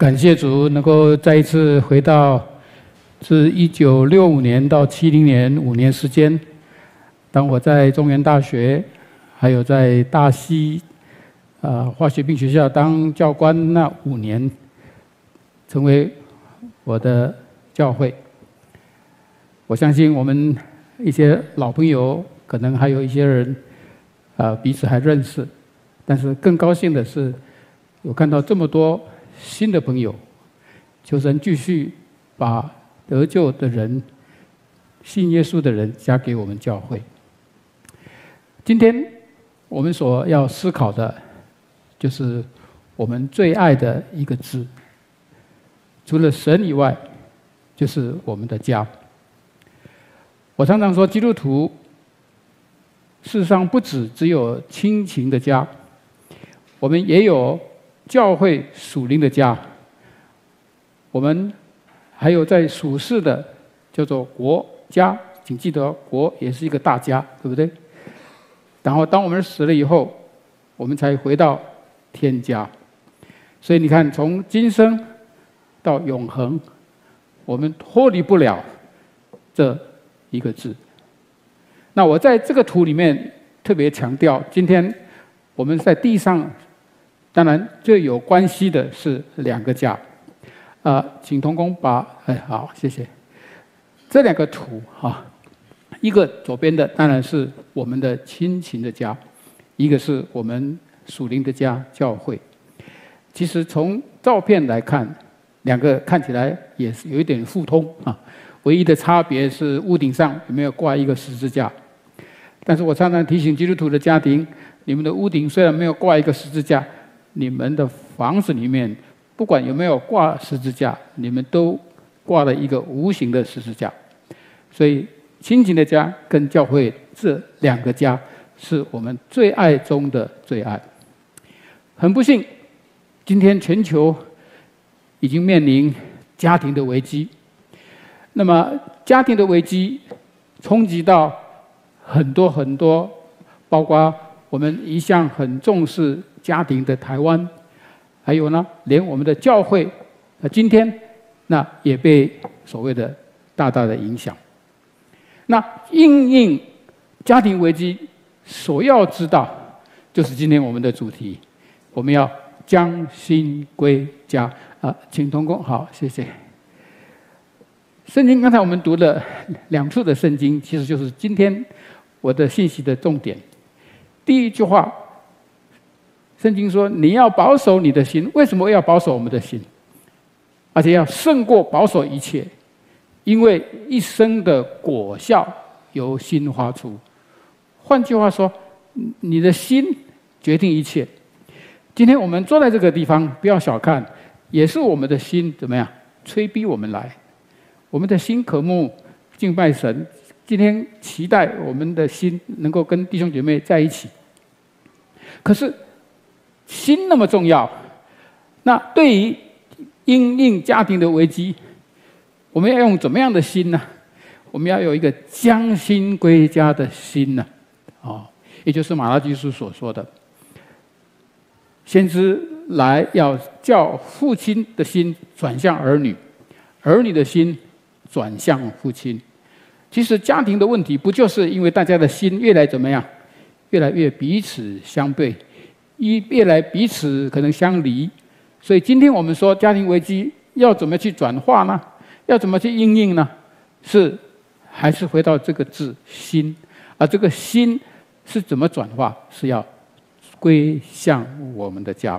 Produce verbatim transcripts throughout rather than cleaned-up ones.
感谢主，能够再一次回到自一九六五年到七零年五年时间，当我在中原大学，还有在大溪啊、呃、化学兵学校当教官那五年，成为我的教会。我相信我们一些老朋友，可能还有一些人啊、呃、彼此还认识，但是更高兴的是，我看到这么多新的朋友，求神继续把得救的人、信耶稣的人加给我们教会。今天我们所要思考的，就是我们最爱的一个字，除了神以外，就是我们的家。我常常说，基督徒事实上不止只有亲情的家，我们也有教会属灵的家，我们还有在属世的叫做国家，请记得国也是一个大家，对不对？然后当我们死了以后，我们才回到天家。所以你看，从今生到永恒，我们脱离不了这一个字。那我在这个图里面特别强调，今天我们在地上，当然最有关系的是两个家。啊、呃，请同工把，哎，好，谢谢。这两个图哈，一个左边的当然是我们的亲情的家，一个是我们属灵的家教会。其实从照片来看，两个看起来也是有一点互通啊，唯一的差别是屋顶上有没有挂一个十字架。但是我常常提醒基督徒的家庭，你们的屋顶虽然没有挂一个十字架，你们的房子里面不管有没有挂十字架，你们都挂了一个无形的十字架。所以亲情的家跟教会这两个家是我们最爱中的最爱。很不幸，今天全球已经面临家庭的危机。那么家庭的危机冲击到很多很多，包括我们一向很重视家庭的台湾，还有呢，连我们的教会，呃，今天那也被所谓的大大的影响。那因应家庭危机，所要知道，就是今天我们的主题，我们要将心归家啊，请同工，好，谢谢。圣经刚才我们读了两处的圣经，其实就是今天我的信息的重点。第一句话，圣经说你要保守你的心，为什么要保守我们的心？而且要胜过保守一切，因为一生的果效由心发出。换句话说，你的心决定一切。今天我们坐在这个地方，不要小看，也是我们的心怎么样催逼我们来。我们的心渴慕敬拜神，今天期待我们的心能够跟弟兄姐妹在一起。可是心那么重要，那对于因应家庭的危机，我们要用怎么样的心呢？我们要有一个将心归家的心呢，哦，也就是马拉基书所说的，先知来要叫父亲的心转向儿女，儿女的心转向父亲。其实家庭的问题，不就是因为大家的心越来怎么样，越来越彼此相悖，一越来彼此可能相离。所以今天我们说家庭危机要怎么去转化呢？要怎么去因应呢？是还是回到这个字心，而这个心是怎么转化？是要归向我们的家。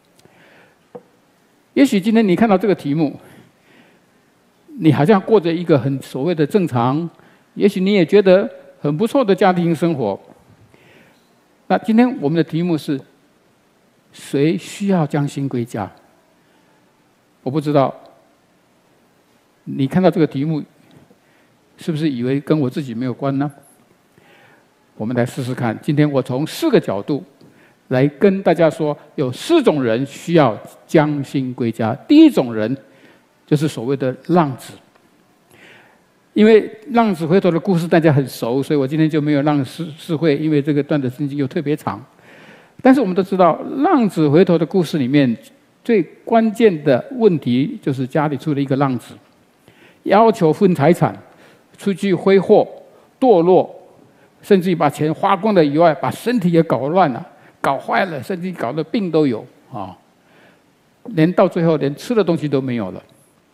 也许今天你看到这个题目，你好像过着一个很所谓的正常，也许你也觉得很不错的家庭生活。那今天我们的题目是，谁需要将心归家？我不知道你看到这个题目，是不是以为跟我自己没有关呢？我们来试试看。今天我从四个角度来跟大家说，有四种人需要将心归家。第一种人就是所谓的浪子，因为浪子回头的故事大家很熟，所以我今天就没有让释释会，因为这个段的圣经又特别长。但是我们都知道，浪子回头的故事里面， 最关键的问题就是家里出了一个浪子，要求分财产，出去挥霍、堕落，甚至于把钱花光了以外，把身体也搞乱了、搞坏了，甚至搞得病都有啊！连到最后连吃的东西都没有了。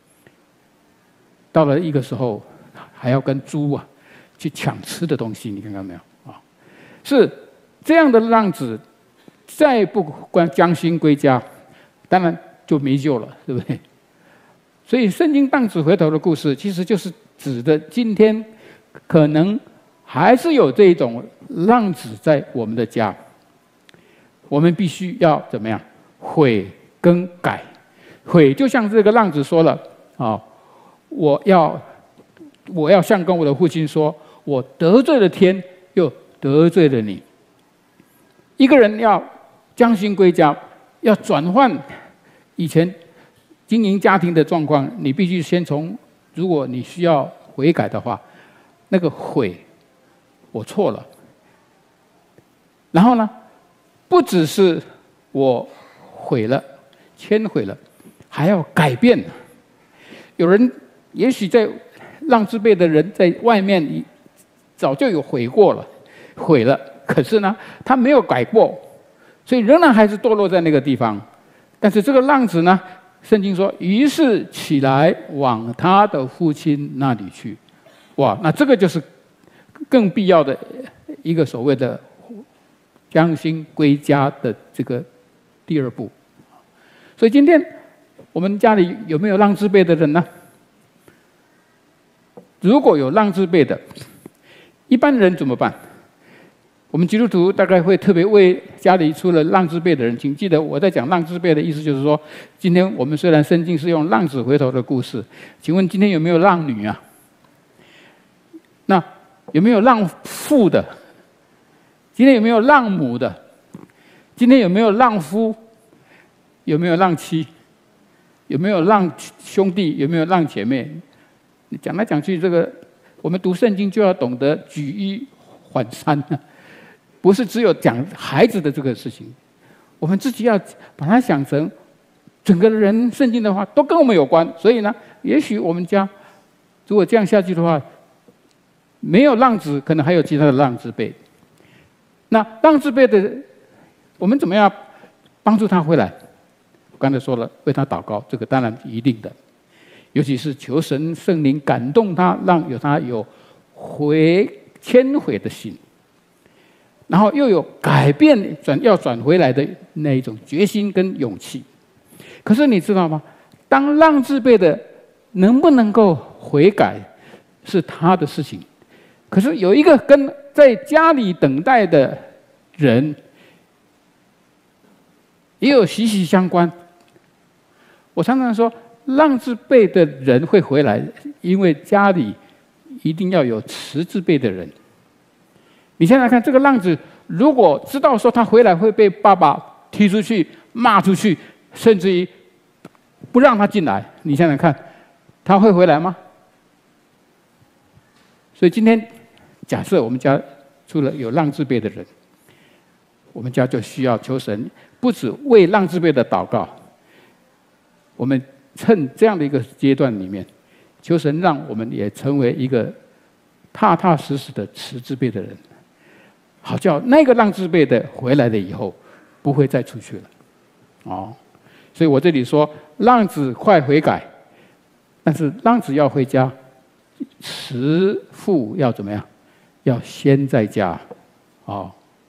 到了一个时候，还要跟猪啊去抢吃的东西，你看到没有啊？是这样的浪子，再不关将心归家，当然就没救了，对不对？所以圣经浪子回头的故事，其实就是指的今天可能还是有这种浪子在我们的家，我们必须要怎么样悔更改？悔就像这个浪子说了啊，我要我要像跟我的父亲说，我得罪了天，又得罪了你。一个人要将心归家，要转换以前经营家庭的状况，你必须先从，如果你需要悔改的话，那个悔，我错了。然后呢，不只是我悔了、谦悔了，还要改变。有人也许在浪子辈的人在外面早就有悔过了，悔了，可是呢，他没有改过，所以仍然还是堕落在那个地方。但是这个浪子呢，圣经说，于是起来往他的父亲那里去。哇，那这个就是更必要的一个所谓的将心归家的这个第二步。所以今天我们家里有没有浪子辈的人呢？如果有浪子辈的，一般人怎么办？我们基督徒大概会特别为家里出了浪子辈的人，请记得我在讲浪子辈的意思，就是说，今天我们虽然圣经是用浪子回头的故事，请问今天有没有浪女啊？那有没有浪父的？今天有没有浪母的？今天有没有浪夫？有没有浪妻？有没有浪兄弟？有没有浪姐妹？讲来讲去，这个我们读圣经就要懂得举一反三，不是只有讲孩子的这个事情，我们自己要把它想成整个人圣经的话都跟我们有关。所以呢，也许我们家如果这样下去的话，没有浪子，可能还有其他的浪子辈。那浪子辈的，我们怎么样帮助他回来？我刚才说了，为他祷告，这个当然一定的。尤其是求神圣灵感动他，让有他有回谦悔的心，然后又有改变转要转回来的那一种决心跟勇气。可是你知道吗？当浪子辈的能不能够悔改是他的事情，可是有一个跟在家里等待的人也有息息相关。我常常说，浪子辈的人会回来，因为家里一定要有慈字辈的人。你想想看，这个浪子如果知道说他回来会被爸爸踢出去、骂出去，甚至于不让他进来，你想想看，他会回来吗？所以今天假设我们家除了有浪子辈的人，我们家就需要求神，不止为浪子辈的祷告，我们趁这样的一个阶段里面，求神让我们也成为一个踏踏实实的慈字辈的人，好叫那个浪子辈的回来了以后，不会再出去了。哦，所以我这里说，浪子快悔改，但是浪子要回家，慈父要怎么样？要先在家。哦，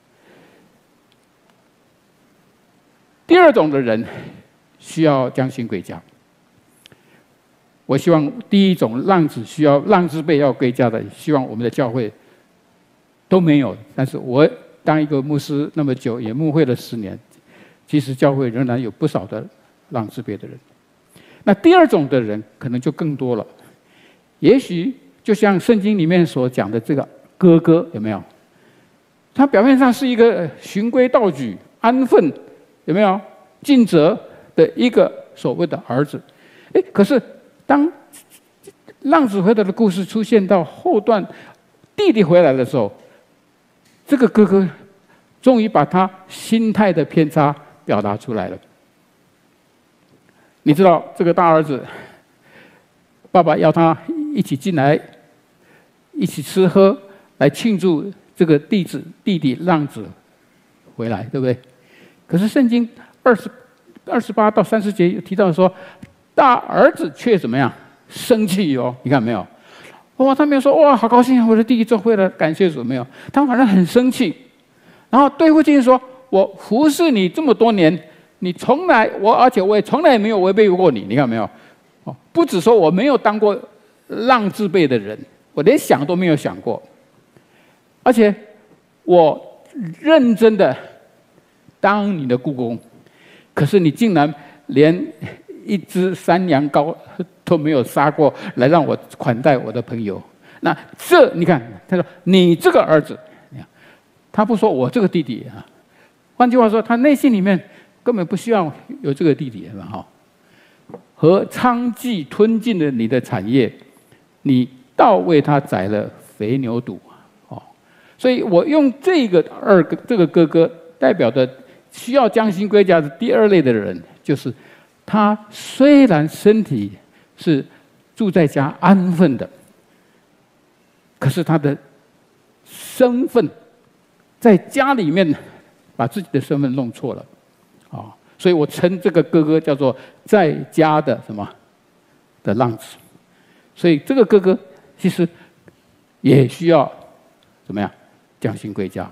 第二种的人需要将心归家。我希望第一种浪子需要浪子辈要归家的，希望我们的教会都没有。但是我当一个牧师那么久，也牧会了十年，其实教会仍然有不少的浪子辈的人。那第二种的人可能就更多了，也许就像圣经里面所讲的这个哥哥，有没有？他表面上是一个循规蹈矩、安分，有没有尽责的一个所谓的儿子？哎，可是当浪子回头的故事出现到后段，弟弟回来的时候，这个哥哥终于把他心态的偏差表达出来了。 你知道这个大儿子，爸爸要他一起进来，一起吃喝，来庆祝这个弟子弟弟浪子回来，对不对？可是圣经二十二十八到三十节有提到说，大儿子却怎么样？生气哦，你看没有？哇，他没有说哇，好高兴啊，我的弟弟做会了，感谢主，没有。他反正很生气，然后对父亲说：“我服侍你这么多年，你从来我，而且我也从来没有违背过你，你看没有？哦，不只说我没有当过浪字辈的人，我连想都没有想过，而且我认真的当你的雇工，可是你竟然连一只山羊羔都没有杀过来让我款待我的朋友。那这你看，他说你这个儿子，他不说我这个弟弟啊。换句话说，他内心里面根本不希望有这个弟弟嘛哈。和娼妓吞进了你的产业，你倒为他宰了肥牛犊哦。所以我用这个二个这个哥哥代表的需要将心归家的第二类的人，就是他虽然身体是住在家安分的，可是他的身份在家里面把自己的身份弄错了啊、哦！所以我称这个哥哥叫做在家的什么的浪子。所以这个哥哥其实也需要怎么样将心归家。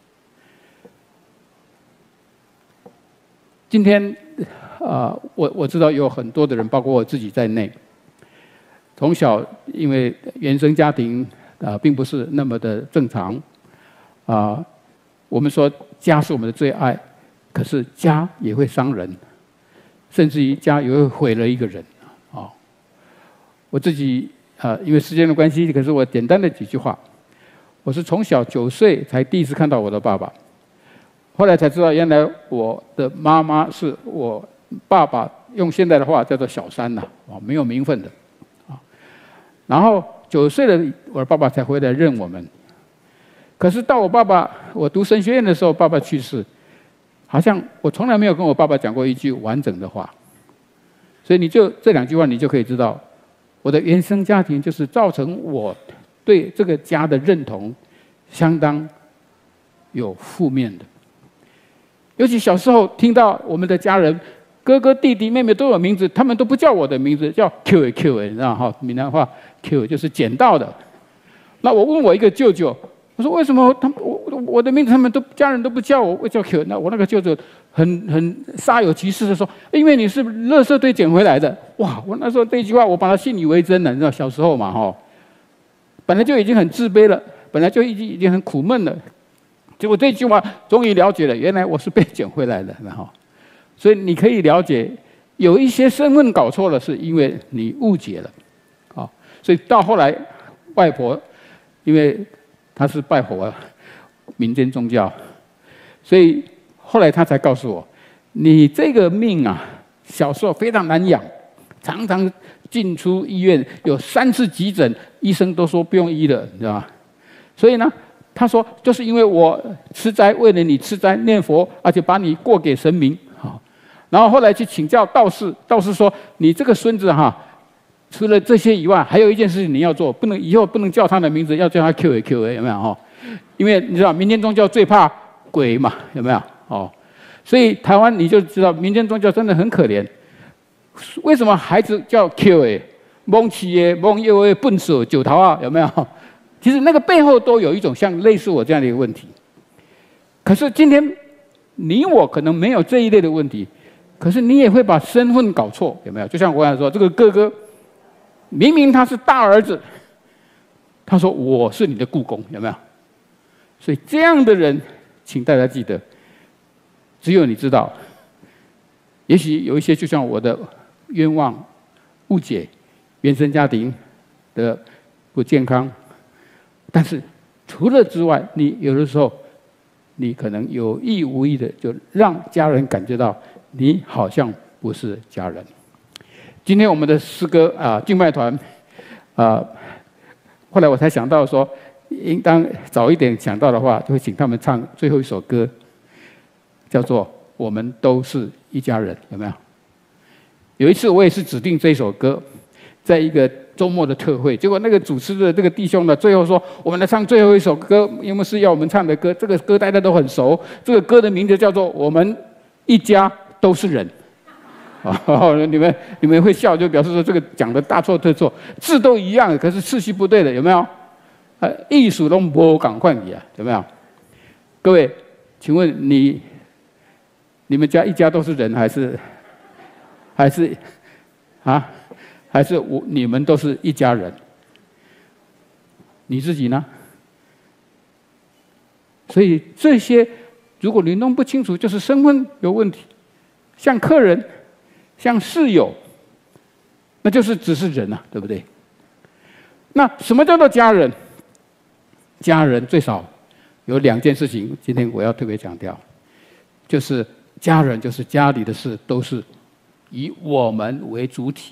今天啊、呃，我我知道有很多的人，包括我自己在内，从小因为原生家庭啊、呃，并不是那么的正常啊、呃。我们说家是我们的最爱，可是家也会伤人，甚至于家也会毁了一个人啊、哦。我自己啊、呃，因为时间的关系，可是我简单的几句话，我是从小九岁才第一次看到我的爸爸。后来才知道，原来我的妈妈是我爸爸用现在的话叫做小三呐，啊，没有名分的，啊。然后九岁了，我的爸爸才回来认我们。可是到我爸爸我读神学院的时候，爸爸去世，好像我从来没有跟我爸爸讲过一句完整的话。所以你就这两句话，你就可以知道，我的原生家庭就是造成我对这个家的认同相当有负面的。尤其小时候听到我们的家人哥哥弟弟妹妹都有名字，他们都不叫我的名字，叫 Q A Q A， 你知道哈？闽南话 Q 就是捡到的。那我问我一个舅舅，我说为什么他们我我的名字他们都家人都不叫我，我叫 Q？ 那我那个舅舅很很煞有其事的说，因为你是垃圾堆捡回来的。哇！我那时候这句话我把它信以为真了，你知道小时候嘛哈，本来就已经很自卑了，本来就已经已经很苦闷了。结果这句话终于了解了，原来我是被捡回来的，然后，所以你可以了解，有一些身份搞错了，是因为你误解了，啊，所以到后来，外婆，因为她是拜火民间宗教，所以后来她才告诉我，你这个命啊，小时候非常难养，常常进出医院，有三次急诊，医生都说不用医了，你知道吗？所以呢。他说：“就是因为我吃斋，为了你吃斋念佛，而且把你过给神明，好。然后后来去请教道士，道士说：你这个孙子哈，除了这些以外，还有一件事情你要做，不能以后不能叫他的名字，要叫他 Q A Q A， 有没有哈？因为你知道民间宗教最怕鬼嘛，有没有？哦，所以台湾你就知道民间宗教真的很可怜。为什么孩子叫 Q A？ 蒙起耶，蒙又耶，笨手九头啊，有没有？”其实那个背后都有一种像类似我这样的一个问题，可是今天你我可能没有这一类的问题，可是你也会把身份搞错，有没有？就像我刚才说，这个哥哥明明他是大儿子，他说我是你的雇工，有没有？所以这样的人，请大家记得，只有你知道。也许有一些就像我的冤枉、误解、原生家庭的不健康。但是除了之外，你有的时候，你可能有意无意的就让家人感觉到你好像不是家人。今天我们的诗歌啊，敬拜团啊，后来我才想到说，应当早一点想到的话，就会请他们唱最后一首歌，叫做《我们都是一家人》，有没有？ 有一次我也是指定这首歌，在一个周末的特会，结果那个主持的这个弟兄呢，最后说我们来唱最后一首歌，因为是要我们唱的歌，这个歌大家都很熟，这个歌的名字叫做《我们一家都是人》。哦，你们你们会笑，就表示说这个讲的大错特错，字都一样，可是次序不对的，有没有？呃，艺术都无赶快你啊，有没有？各位，请问你你们家一家都是人，还是还是啊？还是我你们都是一家人？你自己呢？所以这些，如果你弄不清楚，就是身份有问题，像客人。像室友，那就是只是人啊，对不对？那什么叫做家人？家人最少有两件事情，今天我要特别强调，就是家人就是家里的事都是以我们为主体。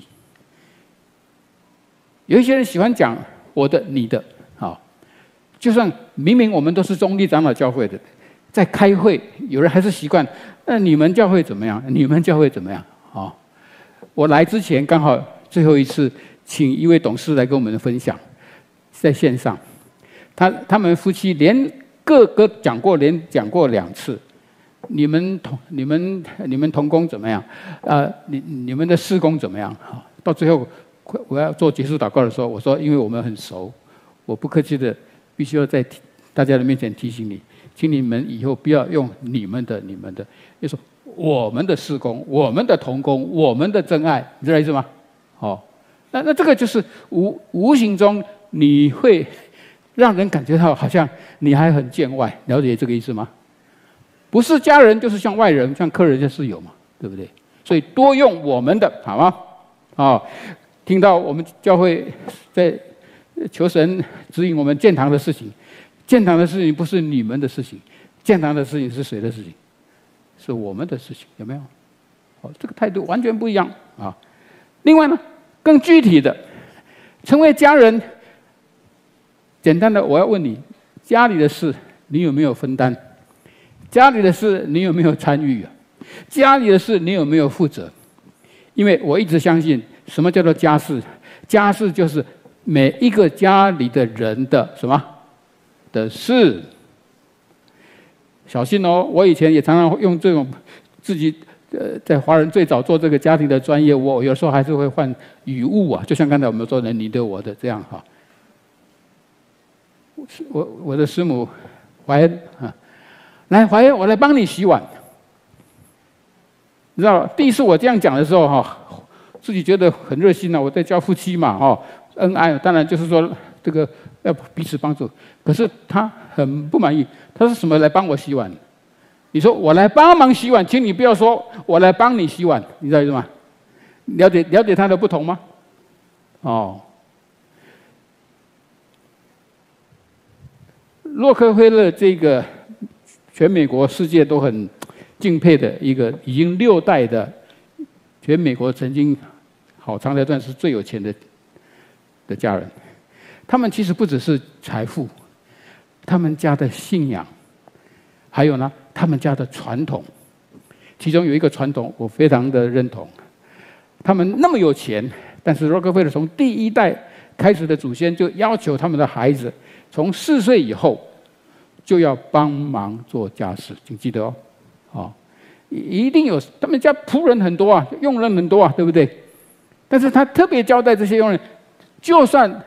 有一些人喜欢讲我的、你的，啊，就算明明我们都是中立长老教会的，在开会，有人还是习惯，那你们教会怎么样？你们教会怎么样？哦，我来之前刚好最后一次，请一位董事来跟我们分享，在线上，他他们夫妻连各个讲过，连讲过两次。你们同你们你们同工怎么样？呃，你你们的事工怎么样？好，到最后我要做结束祷告的时候，我说，因为我们很熟，我不客气的，必须要在大家的面前提醒你，请你们以后不要用你们的、你们的，就说。我们的事工，我们的同工，我们的真爱，你知道意思吗？哦，那那这个就是无无形中你会让人感觉到好像你还很见外，了解这个意思吗？不是家人就是像外人，像客人像室友嘛，对不对？所以多用我们的，好吗？哦，听到我们教会在求神指引我们建堂的事情，建堂的事情不是你们的事情，建堂的事情是谁的事情？是我们的事情，有没有？哦，这个态度完全不一样啊。另外呢，更具体的，成为家人，简单的，我要问你，家里的事你有没有分担？家里的事你有没有参与啊？家里的事你有没有负责？因为我一直相信，什么叫做家事？家事就是每一个家里的人的什么的事。小心哦！我以前也常常用这种自己呃，在华人最早做这个家庭的专业，我有时候还是会换语误啊，就像刚才我们说的你的我的这样哈。我我的师母怀恩啊，来怀恩，我来帮你洗碗。你知道，第一次我这样讲的时候哈，自己觉得很热心啊，我在教夫妻嘛哈，恩爱，当然就是说这个要彼此帮助。可是他很不满意。他说什么来帮我洗碗？你说我来帮忙洗碗，请你不要说我来帮你洗碗，你知道意思吗？了解了解他的不同吗？哦，洛克菲勒这个全美国世界都很敬佩的一个，已经六代的，全美国曾经好长的一段是最有钱的的家人，他们其实不只是财富。他们家的信仰，还有呢，他们家的传统，其中有一个传统我非常的认同。他们那么有钱，但是洛克菲勒从第一代开始的祖先就要求他们的孩子，从四岁以后就要帮忙做家事，请记得哦，哦，一定有他们家仆人很多啊，佣人很多啊，对不对？但是他特别交代这些佣人，就算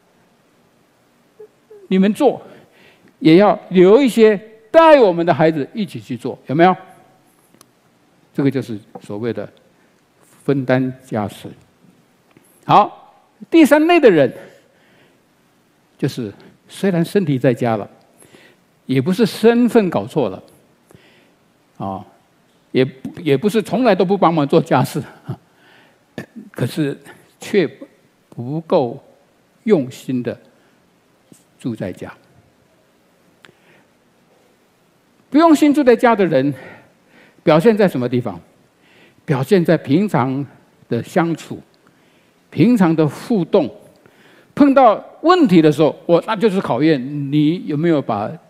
你们做。也要留一些带我们的孩子一起去做，有没有？这个就是所谓的分担家事。好，第三类的人，就是虽然身体在家了，也不是身份搞错了，啊，也也不是从来都不帮忙做家事，可是却不够用心的住在家。不用心住在家的人，表现在什么地方？表现在平常的相处、平常的互动。碰到问题的时候，我那就是考验你有没有把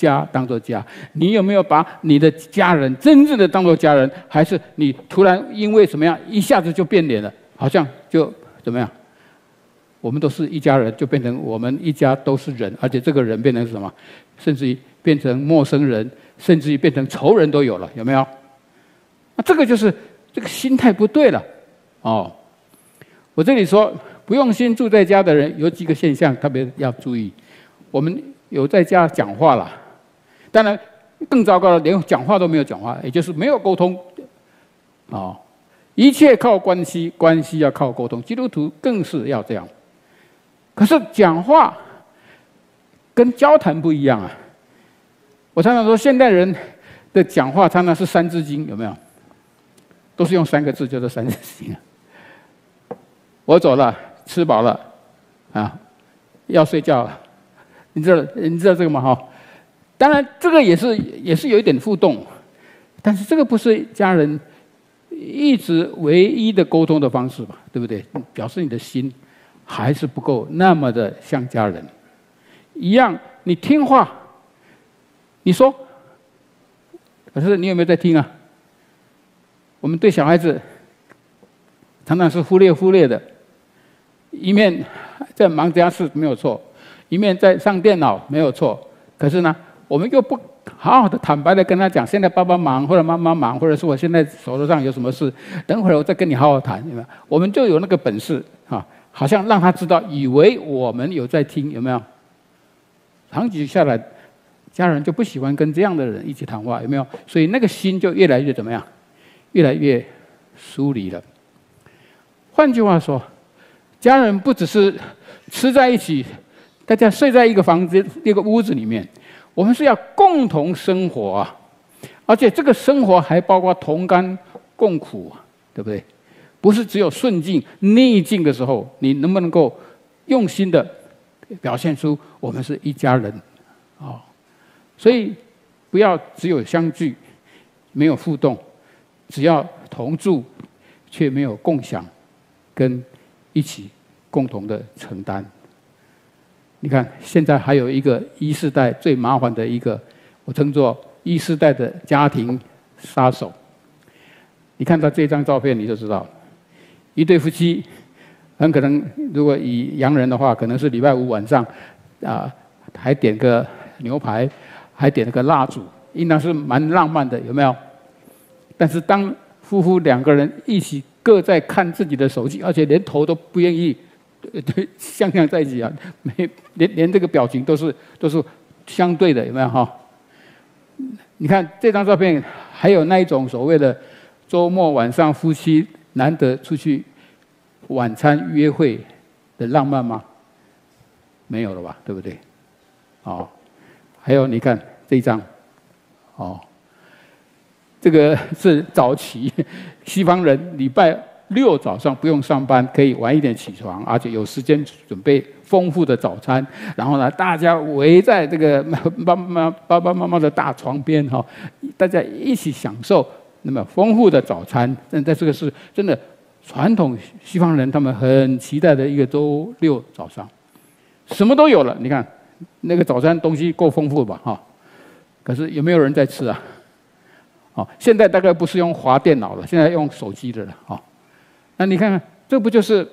家当做家？你有没有把你的家人真正的当做家人？还是你突然因为什么样一下子就变脸了？好像就怎么样？我们都是一家人，就变成我们一家都是人，而且这个人变成什么？甚至于变成陌生人，甚至于变成仇人都有了，有没有？那这个就是这个心态不对了，哦。我这里说不用心住在家的人有几个现象特别要注意。我们有在家讲话了，当然更糟糕的连讲话都没有讲话，也就是没有沟通，哦。一切靠关系，关系要靠沟通，基督徒更是要这样。可是讲话跟交谈不一样啊！我常常说，现代人的讲话常常是三字经，有没有？都是用三个字，叫做三字经啊。我走了，吃饱了，啊，要睡觉了。你知道你知道这个吗？哈，当然这个也是也是有一点互动，但是这个不是家人一直唯一的沟通的方式吧？对不对？表示你的心还是不够那么的像家人一样。你听话，你说，可是你有没有在听啊？我们对小孩子常常是忽略忽略的。一面在忙家事没有错，一面在上电脑没有错，可是呢，我们又不好好的坦白的跟他讲，现在爸爸忙，或者妈妈忙，或者是我现在手头上有什么事，等会儿我再跟你好好谈，有没有？我们就有那个本事啊，好像让他知道，以为我们有在听，有没有？长期下来，家人就不喜欢跟这样的人一起谈话，有没有？所以那个心就越来越怎么样？越来越疏离了。换句话说，家人不只是吃在一起，大家睡在一个房子、一个屋子里面，我们是要共同生活啊！而且这个生活还包括同甘共苦啊，对不对？不是只有顺境、逆境的时候，你能不能够用心的表现出我们是一家人啊、哦？所以不要只有相聚，没有互动，只要同住，却没有共享跟一起共同的承担。你看，现在还有一个一世代最麻烦的一个，我称作一世代的家庭杀手。你看到这张照片，你就知道，一对夫妻，很可能如果以洋人的话，可能是礼拜五晚上，啊，还点个牛排，还点了个蜡烛，应当是蛮浪漫的，有没有？但是当夫妇两个人一起各在看自己的手机，而且连头都不愿意对相向在一起啊，没连连这个表情都是都是相对的，有没有哈？你看这张照片，还有那一种所谓的周末晚上夫妻难得出去晚餐约会的浪漫吗？没有了吧，对不对？哦，还有你看这一张，哦。这个是早期西方人礼拜六早上不用上班，可以晚一点起床，而且有时间准备丰富的早餐。然后呢，大家围在这个妈妈爸爸妈妈的大床边哈，大家一起享受那么丰富的早餐。但在这个是真的传统西方人他们很期待的一个周六早上，什么都有了。你看那个早餐东西够丰富吧哈？可是有没有人在吃啊？哦，现在大概不是用滑电脑了，现在用手机的了。哦，那你看看，这不就是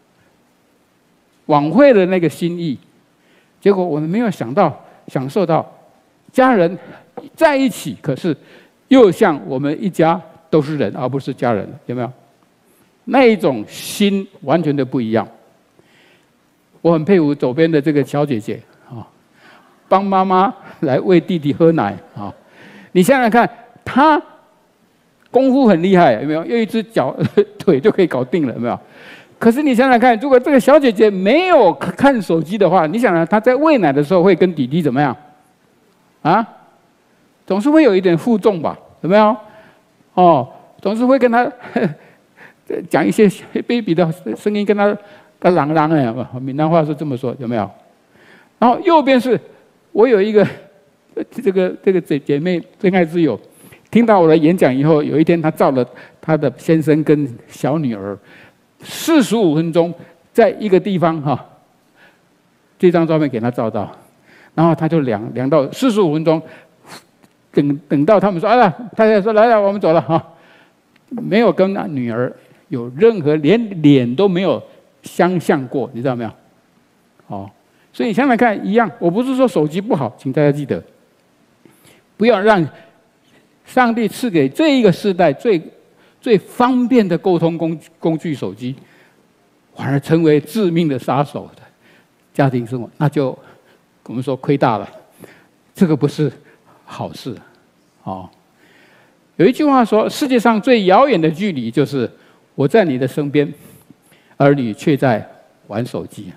晚会的那个心意？结果我们没有想到，享受到家人在一起，可是又像我们一家都是人，而不是家人，有没有？那一种心完全的不一样。我很佩服左边的这个小姐姐啊，帮妈妈来喂弟弟喝奶啊，你想想看。他功夫很厉害，有没有？用一只脚腿就可以搞定了，有没有？可是你想想看，如果这个小姐姐没有看手机的话，你想想她在喂奶的时候会跟弟弟怎么样？啊，总是会有一点负重吧，有没有？哦，总是会跟他讲一些 baby 的声音，跟他跟朗朗哎，闽南话是这么说，有没有？然后右边是我有一个这个这个姐姐妹真爱之友。听到我的演讲以后，有一天他照了他的先生跟小女儿四十五分钟，在一个地方哈，这张照片给他照到， 然后他就量量到四十五分钟，等等到他们说：“啊，太太说来了，我们走了哈。”没有跟女儿有任何连脸都没有相向过，你知道没有？哦，所以你想想看，一样。我不是说手机不好，请大家记得，不要让上帝赐给这一个时代最最方便的沟通工工具手机，反而成为致命的杀手的家庭生活，那就我们说亏大了，这个不是好事，哦。有一句话说，世界上最遥远的距离就是我在你的身边，而你却在玩手机。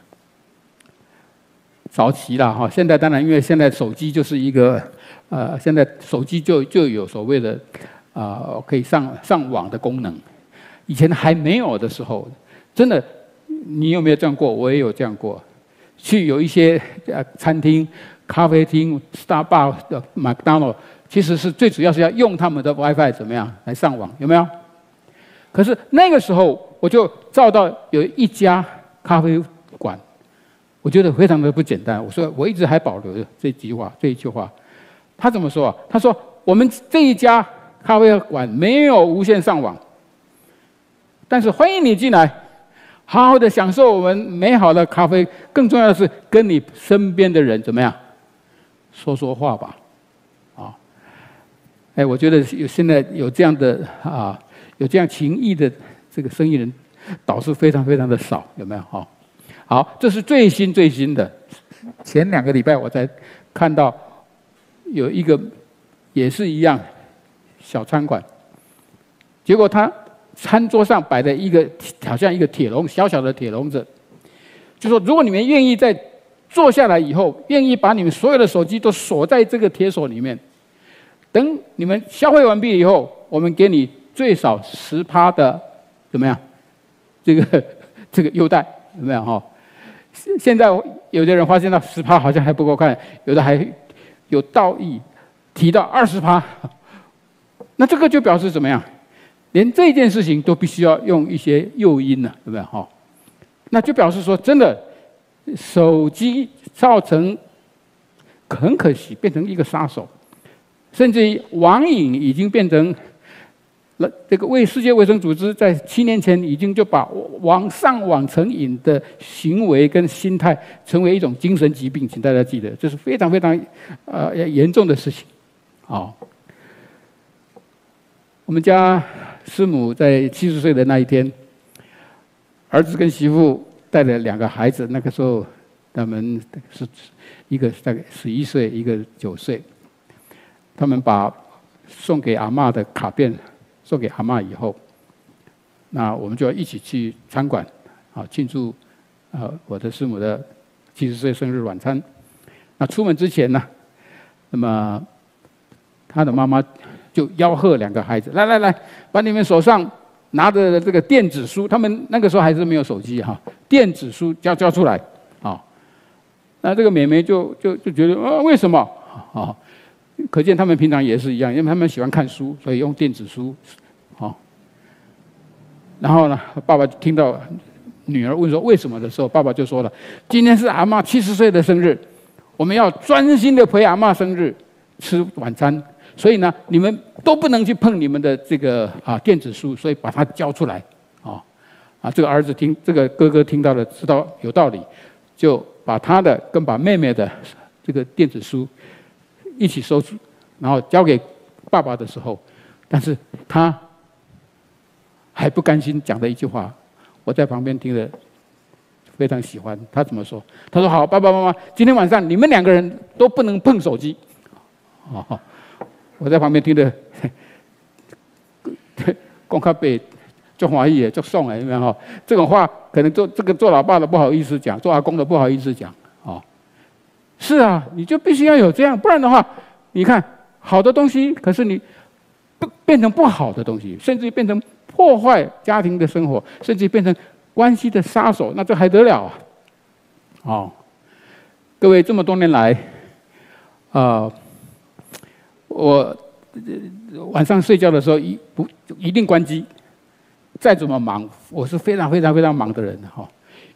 早期了哈，现在当然因为现在手机就是一个呃，现在手机就就有所谓的啊、呃、可以上上网的功能，以前还没有的时候，真的，你有没有这样过？我也有这样过，去有一些呃餐厅、咖啡厅、Starbucks 的麦当劳。其实是最主要是要用他们的 WiFi 怎么样来上网，有没有？可是那个时候我就照到有一家咖啡馆，我觉得非常的不简单。我说我一直还保留着这句话，这一句话，他怎么说啊？他说我们这一家咖啡馆没有无线上网，但是欢迎你进来，好好的享受我们美好的咖啡。更重要的是跟你身边的人怎么样说说话吧。哎，我觉得有现在有这样的啊，有这样情谊的这个生意人，倒是非常非常的少，有没有？哈，好，这是最新最新的。前两个礼拜我才看到有一个也是一样小餐馆，结果他餐桌上摆的一个好像一个铁笼，小小的铁笼子，就说如果你们愿意在坐下来以后，愿意把你们所有的手机都锁在这个铁锁里面。等你们消费完毕以后，我们给你最少十趴的怎么样？这个这个优待有没有哈？现在有的人发现到十趴好像还不够看，有的还有道义提到二十趴，那这个就表示怎么样？连这件事情都必须要用一些诱因了，有没有哈？那就表示说，真的手机造成很可惜，变成一个杀手。甚至于网瘾已经变成了这个为世界卫生组织在七年前已经就把网上网成瘾的行为跟心态成为一种精神疾病，请大家记得，这是非常非常呃严重的事情。好，我们家师母在七十岁的那一天，儿子跟媳妇带了两个孩子，那个时候他们是一个大概十一岁，一个九岁。他们把送给阿嬷的卡片送给阿嬷以后，那我们就要一起去餐馆啊庆祝呃我的师母的七十岁生日晚餐。那出门之前呢，那么他的妈妈就吆喝两个孩子，来来来，把你们手上拿着这个电子书，他们那个时候还是没有手机哈，电子书交交出来啊。那这个妹妹就就就觉得啊，为什么啊？可见他们平常也是一样，因为他们喜欢看书，所以用电子书，好。然后呢，爸爸听到女儿问说为什么的时候，爸爸就说了：“今天是阿嬷七十岁的生日，我们要专心的陪阿嬷生日，吃晚餐。所以呢，你们都不能去碰你们的这个啊电子书，所以把它交出来。”啊啊，这个儿子听，这个哥哥听到了，知道有道理，就把他的跟把妹妹的这个电子书一起收出，然后交给爸爸的时候，但是他还不甘心，讲了一句话，我在旁边听了非常喜欢。他怎么说？他说：“好，爸爸妈妈，今天晚上你们两个人都不能碰手机。”哦，我在旁边听的，讲较白，做欢喜的，做爽的，有没有？这种话可能做这个做老爸的不好意思讲，做阿公的不好意思讲。哦，是啊，你就必须要有这样，不然的话，你看好的东西，可是你不变成不好的东西，甚至变成破坏家庭的生活，甚至变成关系的杀手，那这还得了啊？哦，各位这么多年来，啊、呃，我晚上睡觉的时候一不一定关机，再怎么忙，我是非常非常非常忙的人哈。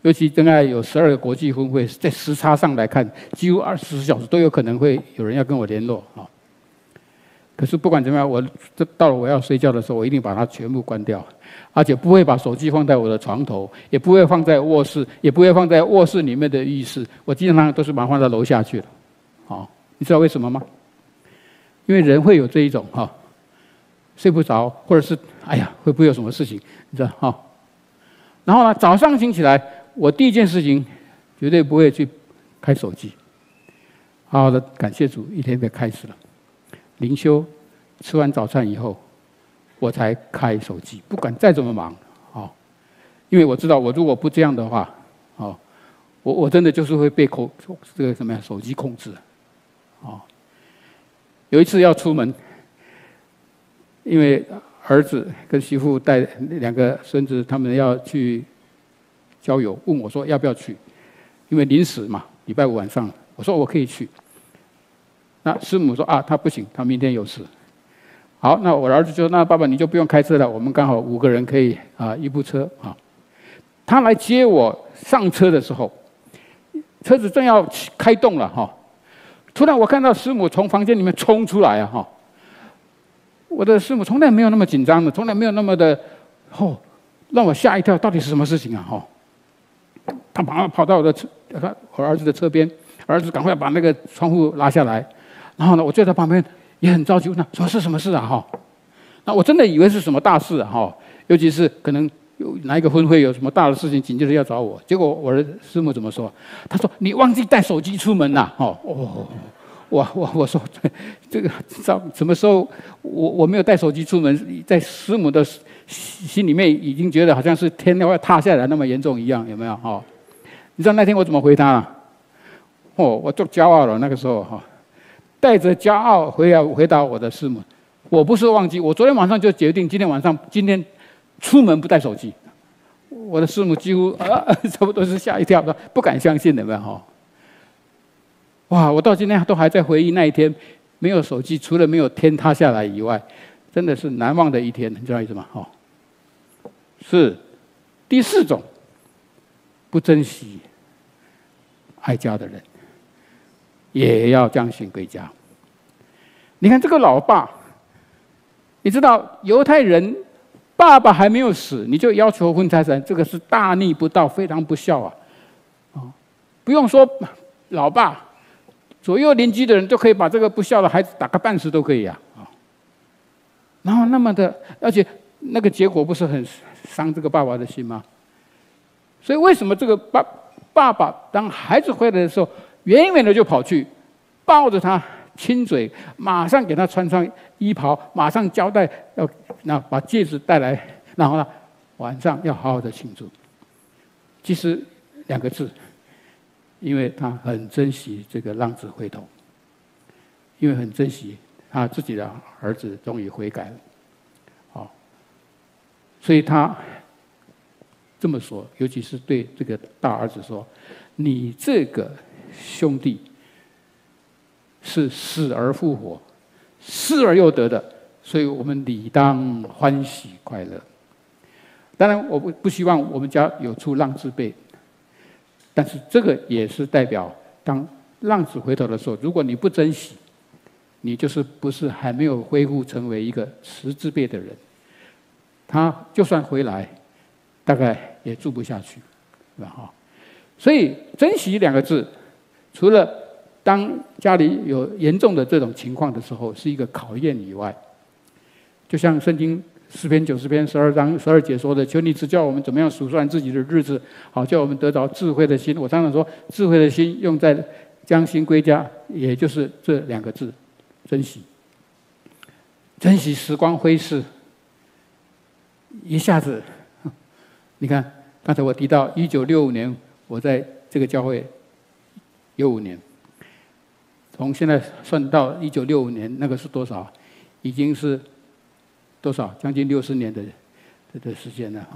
尤其真爱有十二个国际分会，在时差上来看，几乎二十四小时都有可能会有人要跟我联络啊。可是不管怎么样，我这到了我要睡觉的时候，我一定把它全部关掉，而且不会把手机放在我的床头，也不会放在卧室，也不会放在卧室里面的浴室，我基本上都是把它放到楼下去了。好，你知道为什么吗？因为人会有这一种哈，睡不着，或者是哎呀会不会有什么事情，你知道哈？然后呢，早上醒起来，我第一件事情绝对不会去开手机，好好的感谢主，一天的开始了。灵修，吃完早餐以后，我才开手机，不管再怎么忙，哦，因为我知道，我如果不这样的话，哦，我我真的就是会被控这个什么呀手机控制，哦。有一次要出门，因为儿子跟媳妇带两个孙子，他们要去郊游，问我说要不要去，因为临时嘛，礼拜五晚上，我说我可以去。那师母说啊，他不行，他明天有事。好，那我儿子就说，那爸爸你就不用开车了，我们刚好五个人可以啊一部车啊。他来接我上车的时候，车子正要开动了哈，突然我看到师母从房间里面冲出来啊哈。我的师母从来没有那么紧张的，从来没有那么的哦，让我吓一跳，到底是什么事情啊哈？他马上跑到我的车，我儿子的车边，儿子赶快把那个窗户拉下来。然后呢，我就在旁边也很着急，问他什么事什么事啊哈？那我真的以为是什么大事啊哈，尤其是可能有哪一个分会有什么大的事情，紧接着要找我。结果我的师母怎么说？他说你忘记带手机出门了哦哦，我我我说这个什么时候我我没有带手机出门，在师母的心里面已经觉得好像是天要塌下来那么严重一样，有没有哈？你知道那天我怎么回他了？哦，我就骄傲了，那个时候哈。带着骄傲回来回答我的师母，我不是忘记，我昨天晚上就决定今天晚上今天出门不带手机。我的师母几乎啊，差不多是吓一跳，不敢相信有没有哈？哇！我到今天都还在回忆那一天没有手机，除了没有天塌下来以外，真的是难忘的一天，你知道意思吗？哈，是第四种不珍惜爱家的人。也要将心归家。你看这个老爸，你知道犹太人爸爸还没有死，你就要求分财产，这个是大逆不道，非常不孝啊！啊，不用说老爸，左右邻居的人都可以把这个不孝的孩子打个半死都可以啊！啊，然后那么的，而且那个结果不是很伤这个爸爸的心吗？所以为什么这个爸爸爸当孩子回来的时候，远远的就跑去抱着他亲嘴，马上给他穿上衣袍，马上交代要那把戒指带来，然后呢晚上要好好的庆祝。其实两个字，因为他很珍惜这个浪子回头，因为很珍惜他自己的儿子终于悔改了，好，所以他这么说，尤其是对这个大儿子说：“你这个兄弟是死而复活，失而又得的，所以我们理当欢喜快乐。”当然，我不不希望我们家有出浪子辈，但是这个也是代表，当浪子回头的时候，如果你不珍惜，你就是不是还没有恢复成为一个十字辈的人，他就算回来，大概也住不下去，是吧？哈，所以珍惜两个字，除了当家里有严重的这种情况的时候是一个考验以外，就像圣经诗篇九十篇十二章十二节说的：“求你指教我们怎么样数算自己的日子，好叫我们得着智慧的心。”我常常说，智慧的心用在将心归家，也就是这两个字：珍惜。珍惜时光飞逝，一下子，你看，刚才我提到一九六五年，我在这个教会有五年，从现在算到一九六五年，那个是多少？已经是多少？将近六十年的的时间了哈。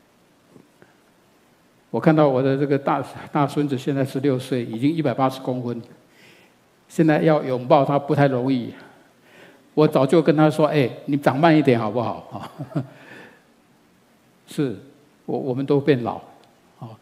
我看到我的这个大大孙子现在十六岁，已经一百八十公分，现在要拥抱他不太容易。我早就跟他说：“哎，你长慢一点好不好？”是，我我们都变老，哦，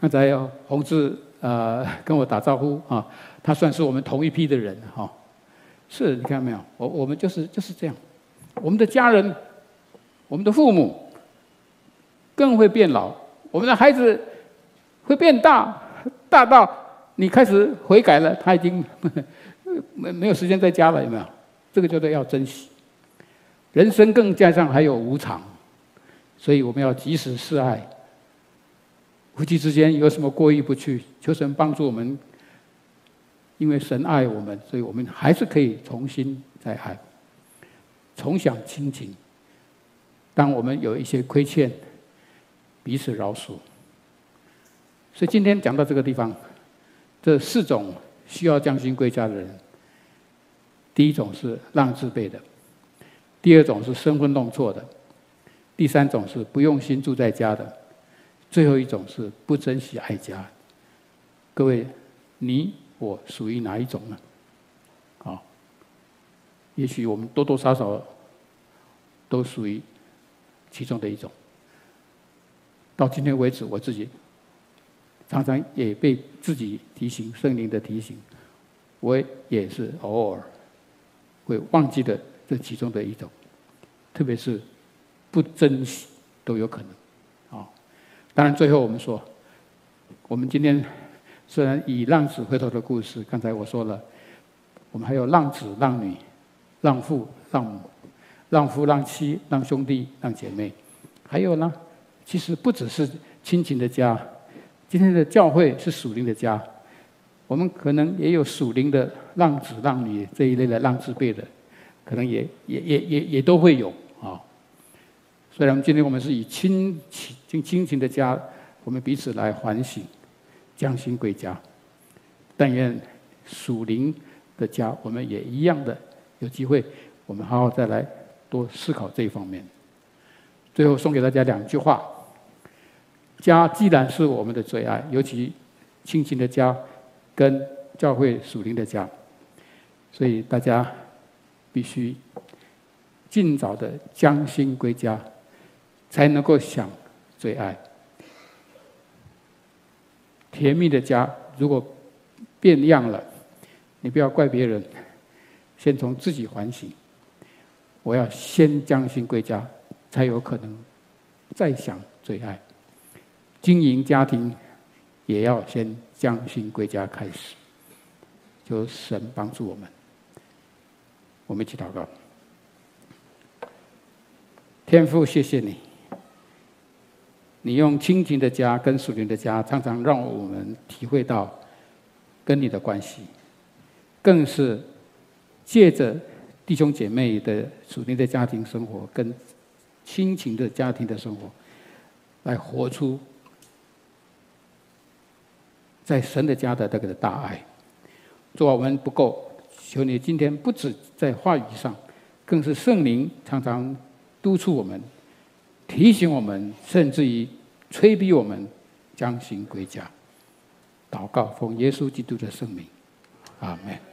刚才洪志呃跟我打招呼啊，他算是我们同一批的人哈、啊。是，你看到没有？我我们就是就是这样，我们的家人，我们的父母更会变老，我们的孩子会变大，大到你开始悔改了，他已经没没有时间在家了，有没有？这个叫做要珍惜。人生更加上还有无常，所以我们要及时示爱。夫妻之间有什么过意不去，求神帮助我们。因为神爱我们，所以我们还是可以重新再爱，重享亲情。当我们有一些亏欠，彼此饶恕。所以今天讲到这个地方，这四种需要将心归家的人，第一种是让自备的，第二种是身份弄错的，第三种是不用心住在家的，最后一种是不珍惜爱家。各位，你我属于哪一种呢？啊，也许我们多多少少都属于其中的一种。到今天为止，我自己常常也被自己提醒，圣灵的提醒，我也是偶尔会忘记的这其中的一种，特别是不珍惜都有可能。啊，当然最后我们说，我们今天虽然以浪子回头的故事，刚才我说了，我们还有浪子、浪女、浪父、浪母、浪夫、浪妻、浪兄弟、浪姐妹，还有呢，其实不只是亲情的家，今天的教会是属灵的家，我们可能也有属灵的浪子、浪女这一类的浪字辈的，可能也也也也也都会有啊。虽然今天我们是以亲情亲情的家，我们彼此来反省。将心归家，但愿属灵的家，我们也一样的有机会，我们好好再来多思考这一方面。最后送给大家两句话：家既然是我们的最爱，尤其亲情的家跟教会属灵的家，所以大家必须尽早的将心归家，才能够享最爱。甜蜜的家如果变样了，你不要怪别人，先从自己反省。我要先将心归家，才有可能再享最爱。经营家庭也要先将心归家开始，求神帮助我们。我们一起祷告。天父，谢谢你。你用亲情的家跟属灵的家，常常让我们体会到跟你的关系，更是借着弟兄姐妹的属灵的家庭生活跟亲情的家庭的生活，来活出在神的家的这个大爱。主啊，我们不够，求你今天不止在话语上，更是圣灵常常督促我们，提醒我们，甚至于催逼我们将心归家。祷告，奉耶稣基督的圣名，阿们。